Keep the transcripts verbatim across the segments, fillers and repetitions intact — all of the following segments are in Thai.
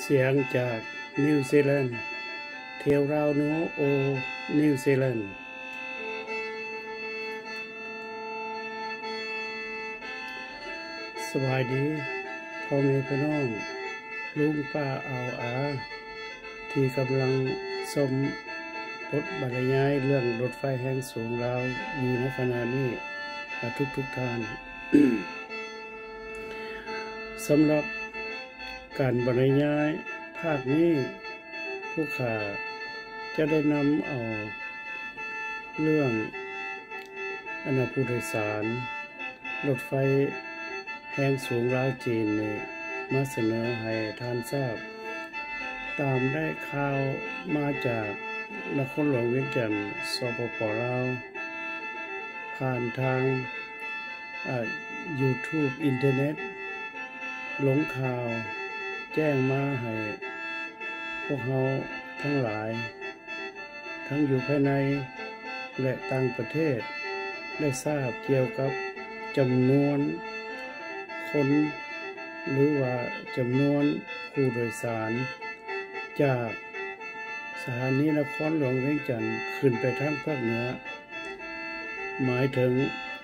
สียงจากนิวซีแลนด์เที่ยวราวโนโอนิวซีแลนด์สบายดีพ่อแม่พี่น้องลุงป้าเอาอาที่กำลังชมบทบรรยายเรื่องรถไฟแห่งสูงราวอยู่ในขณะนี้ทุกทุกท่าน สำหรับการบรรยายภาคนี้ผู้ข่าจะได้นำเอาเรื่องอนาผู้โดยสารรถไฟแห่งสูงราวจีนนี่มาเสนอให้ท่านทราบตามได้ข่าวมาจากนครหลวงเวียงจันทร์สปป.ลาวผ่านทางยูทูบอินเทอร์เน็ตหลงข่าวแจ้งมาให้พวกเราทั้งหลายทั้งอยู่ภายในและต่างประเทศได้ทราบเกี่ยวกับจำนวนคนหรือว่าจำนวนผู้โดยสารจากสถานีนครหลวงเวียงจันทร์ขึ้นไปทางภาคเหนือหมายถึง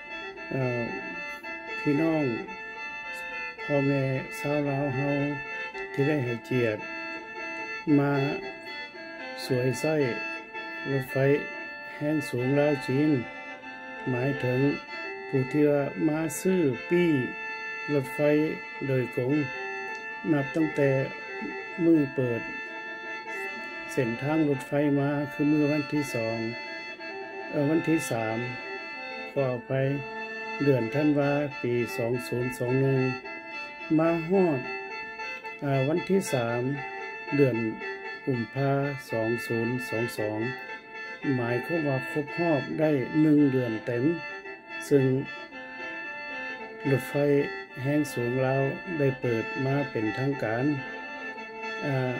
พี่น้องพ่อแม่ชาวลาวเฮาที่ได้ให้เกียรติมาสวยไส้รถไฟแห่งสูงราวจีนหมายถึงผู้ที่ว่ามาซื้อปี้รถไฟโดยกงนับตั้งแต่มือเปิดเส้นทางรถไฟมาคือมือวันที่สองเอ่อวันที่สามก็ไปเดือนธันวาปีสองพันยี่สิบเอ็ดมาฮอดอ่าวันที่สามเดือนกุมภาพันธ์สองพันยี่สิบสองหมายความว่าครบรอบได้หนึ่งเดือนเต็มซึ่งรถไฟแห่งสูงราวได้เปิดมาเป็นทางการอ่า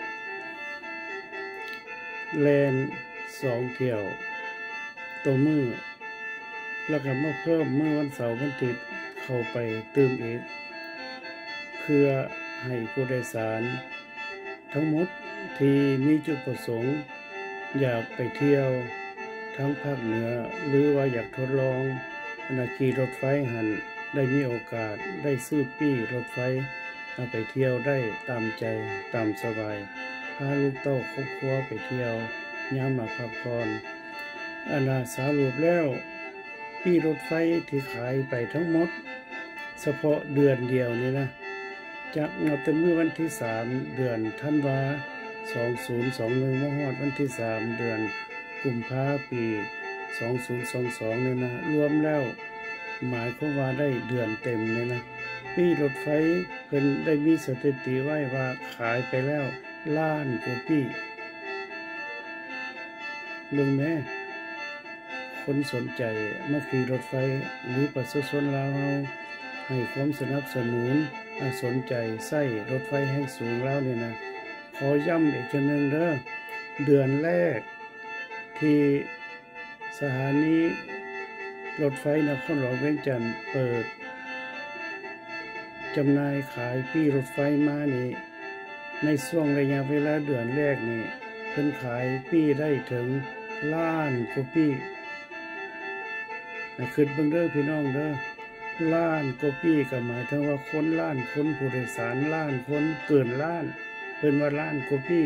แลนสองเที่ยวตัวมือแล้วก็มาเพิ่มเมื่อวันเสาร์วันอาทิตย์เข้าไปเติมอีกเพื่อให้ผู้โดยสารทั้งหมดที่มีจุดประสงค์อยากไปเที่ยวทั้งภาคเหนือหรือว่าอยากทดลองนาขี่รถไฟหันได้มีโอกาสได้ซื้อปี้รถไฟเอาไปเที่ยวได้ตามใจตามสบายพาลูกเต้าครอบครัวไปเที่ยวยามมาพักผ่อนอันน่ะสรุปแล้วปี้รถไฟที่ขายไปทั้งหมดเฉพาะเดือนเดียวนี้นะจากนับแต่เมื่อวันที่สามเดือนธันวาสองพันยี่สิบเอ็ดมาฮอดวันที่สามเดือนกุมภาพันธ์ปีสองพันยี่สิบสองเนี่ยนะรวมแล้วหมายความว่าได้เดือนเต็มเลยนะปี้รถไฟเพิ่นได้มีสถิติไว้ว่าขายไปแล้วล้านกว่าปี้เบิ่งแม่คนสนใจมาขี่รถไฟหรือประชาชนลาวเฮาให้ความสนับสนุนสนใจใช้รถไฟแห่งสูงแล้วเนี่ยนะขอย้ำอีกทีนึงเด้อเดือนแรกที่สถานีรถไฟนครหลวงเวียงจันทร์เปิดจำหน่ายขายปี้รถไฟมานี่ในช่วงระยะเวลาเดือนแรกนี่เพิ่นขายปี้ได้ถึงล้านกว่าปี้ให้ขึ้นเบิ่งเด้อพี่น้องเด้อล้านกว่าปี้ก็หมายถึงว่าคนล้านคนผู้โดยสารล้านคนเกินล้านเพิ่นว่าล้านกว่าปี้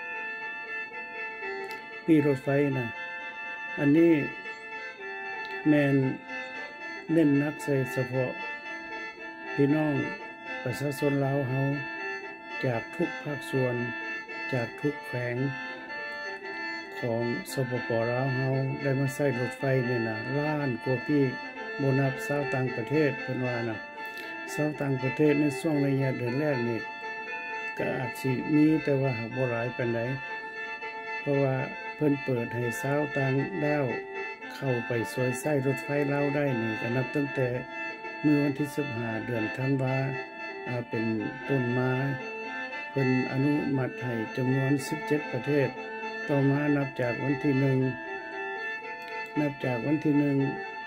ปี้รถไฟนะอันนี้แม่นเน้นนักใส่เฉพาะพี่น้องประชาชนลาวเฮาจากทุกภาคส่วนจากทุกแขวงของสปป.ลาวเฮาได้มาใช้รถไฟนี่นะล้านกว่าปี้บ่นับชาวต่างประเทศเพิ่นว่านะชาวต่างประเทศในช่วงระยะเดือนแรกนี่ก็อาจสิมีแต่ว่าบ่หลายปานใดเพราะว่าเพิ่นเปิดให้ชาวต่างดาวเข้าไปสวยไส้รถไฟลาวได้นี่ก็นับตั้งแต่เมื่อวันที่สิบห้าเดือนธันวาอ่าเป็นต้นมาเพิ่นอนุมัติให้จำนวนสิบเจ็ดประเทศต่อมานับจากวันที่หนึ่งนับจากวันที่หนึ่ง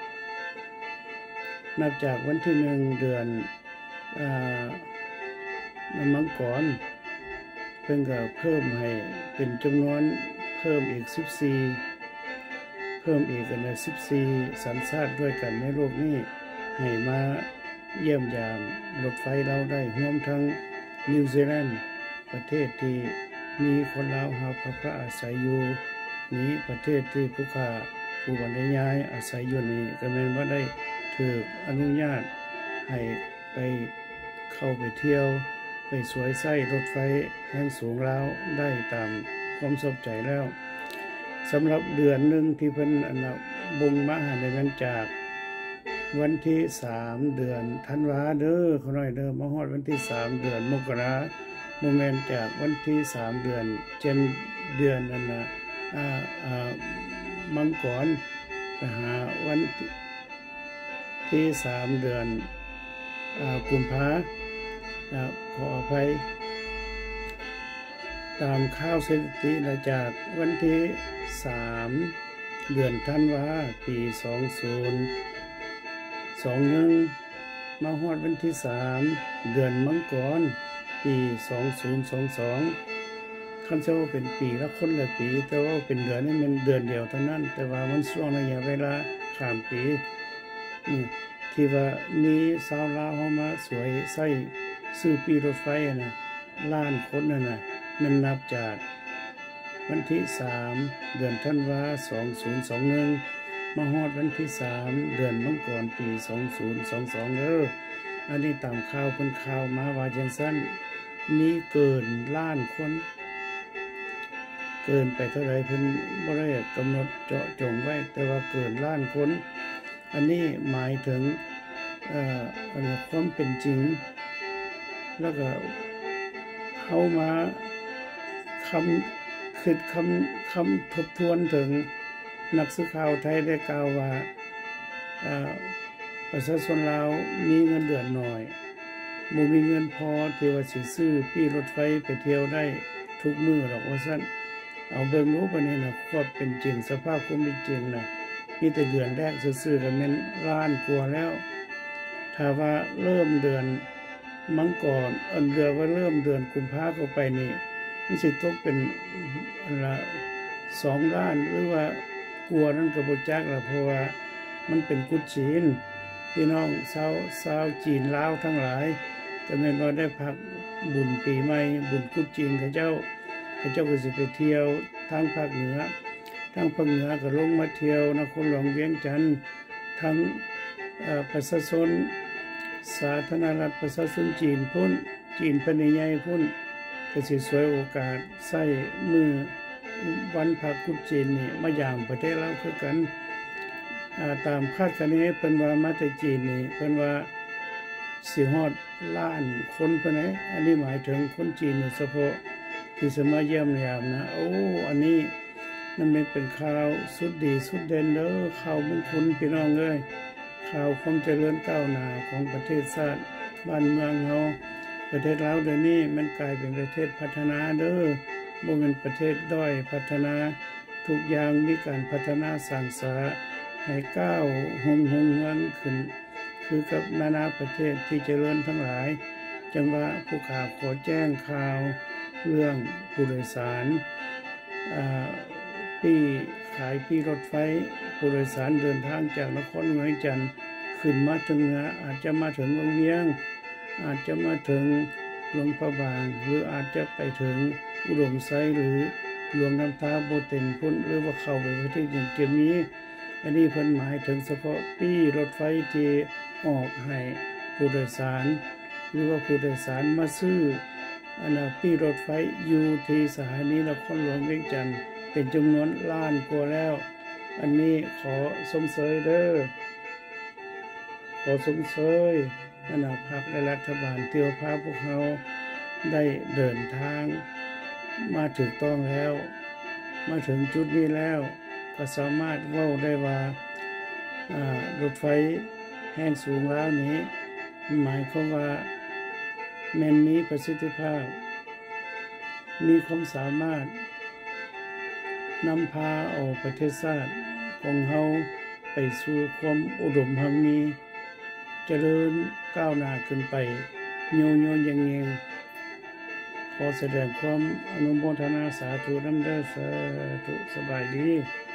นับจากวันที่หนึ่งเดือนอ่ามังกรเพิ่นก็เพิ่มให้เป็นจำนวนเพิ่มอีกสิบสี่เพิ่มอีกกันนะสิบสี่สัญชาติด้วยกันในโลกนี้ให้มาเยี่ยมยามรถไฟเราได้รวมทั้งนิวซีแลนด์ประเทศที่มีคนลาวหาพระอาศัยอยู่นี้ประเทศที่ผู้ข้าผู้บรรยายอาศัยอยู่นี้ก็แม้นว่าได้ถูกอนุญาตให้ไปเข้าไปเที่ยวไปสวยไส้รถไฟแห่งสูงแล้วได้ตามความสนใจแล้วสำหรับเดือนหนึ่งที่เพิ่นอันบ่งมาให้ในวันจากวันที่สามเดือนธันวาเด้อเขาน้อยเด้อมาฮอดวันที่สามเดือนมกราโมเมนต์จากวันที่สามเดือนเจนเดือนนั่นน่ะอ่าอ่ามังกรไปหาวันที่สามเดือนอ่ากุมภาขออภัยตามข้าวสถิตินะจากวันที่สามเดือนธันวาปีสองศูนย์สองหนึ่งมาฮอดวันที่สามเดือนมังกรปีสองศูนย์สองสองคำเชื่อว่าเป็นปีละคนละปีแต่ว่าเป็นเดือนนี่มันเดือนเดียวเท่านั้นแต่ว่ามันช่วงระยะเวลาข้ามปีนี่ที่ว่ามีสาวลาวเข้ามาสวยใส่ซื้อปีรถไฟนะล้านคนนั่นนะมันนับจากวันที่สามเดือนธันวาสองศูนย์สองหนึ่งมาฮอดวันที่สามเดือนมังกรปีสองศูนย์สองสองเด้ออันนี้ตามข่าวเพิ่นข่าวมาว่าจังซั่นมีเกินล้านคนเกินไปเท่าไรเพิ่นบ่ได้กำหนดเจาะจงไว้แต่ว่าเกินล้านคนอันนี้หมายถึงเอ่ออันความเป็นจริงแล้วก็เข้ามาคำคิดคำคำทบทวนถึงนักสื่อข่าวไทยได้กล่าวว่าประชาชนลาวมีเงินเดือนน้อยบ่มีเงินพอที่ว่าสิซื้อปีรถไฟไปเที่ยวได้ทุกมื้อหรอกว่าซั่นเอาเบิ่งรู้ปานนี้น่ะความเป็นจริงสภาพความเป็นจริงน่ะมีแต่เดือนแรกซื่อๆก็แม่นล้านกว่าแล้วถ้าว่าเริ่มเดือนมังกรอันเดือนว่าเริ่มเดือนกุมภาพันธ์เข้าไปนี่มันสิตกเป็นอันละสองล้านหรือว่ากลัวนั้นก็บ่จักล่ะเพราะว่ามันเป็นกุฎจีนพี่น้องชาวชาวจีนลาวทั้งหลายก็แม่นว่าได้พักบุญปีใหม่บุญกุฎจีนเขาเจ้าเขาเจ้าก็สิไปเที่ยวทางภาคเหนือทางภาคเหนือก็ลงมาเที่ยวนครหลวงเวียงจันทน์ทั้งเอ่อประชาชนสาธารณรัฐประชาชนจีนพุ่นจีนแผ่นใหญ่พุ่นก็สิสวยโอกาสใช้มือวันพักกุฎจีนนี่มายามประเทศลาวคือกันตามคาดคะเนเพิ่นว่ามาแต่จีนนี่เพิ่นว่าสิฮอดล้านคนปานใดอันนี้หมายถึงคนจีนโดยเฉพาะที่จะมาเยี่ยมยามนะโอ้อันนี้นั่นเป็นข่าวสุดดีสุดเด่นเด้อข่าวมงคลพี่น้องเอ้ยข่าวความเจริญก้าวหน้าของประเทศชาติบ้านเมืองเฮาประเทศลาวเดี๋ยวนี้มันกลายเป็นประเทศพัฒนาเด้อบ่แม่นประเทศด้อยพัฒนาทุกอย่างมีการพัฒนาสร้างสรรค์ให้ก้าวหงหงเฮืองขึ้นคือกับนานาประเทศที่เจริญทั้งหลายจังว่าผู้ข่าวขอแจ้งข่าวเรื่องผู้โดยสารปีขายปีรถไฟผู้โดยสารเดินทางจากนครเวียงจันทน์ขึ้นมาถึงเหนืออาจจะมาถึงวังเวียงอาจจะมาถึงหลวงพระบางหรืออาจจะไปถึงอุดมไซหรือหลวงน้ำตาโบเต็นพุ่นหรือว่าเข้าไปประเทศอย่างเกี่ยวนี้อันนี้เพิ่นหมายถึงเฉพาะปีรถไฟที่ออกให้ผู้โดยสารหรือว่าผู้โดยสารมาซื้ออันน่ะปีรถไฟอยู่ที่สถานีนครหลวงเวียงจันทน์เป็นจำนวนล้านกว่าแล้วอันนี้ขอสมเสยเด้อขอสมเสยอันน่ะพรรคและรัฐบาลที่พาพวกเราได้เดินทางมาถูกต้องแล้วมาถึงจุดนี้แล้วก็สามารถเว้าได้ว่ารถไฟแห่งสูงแล้วนี้หมายความว่าแม้นมีประสิทธิภาพมีความสามารถนำพาเอาประเทศชาติของเฮาไปสู่ความอุดมหังมีเจริญก้าวหน้าขึ้นไปโยโย่ยังเงงขขอแสดงความอนุโมทนาสาธุนำเด้อสาธุสบายดี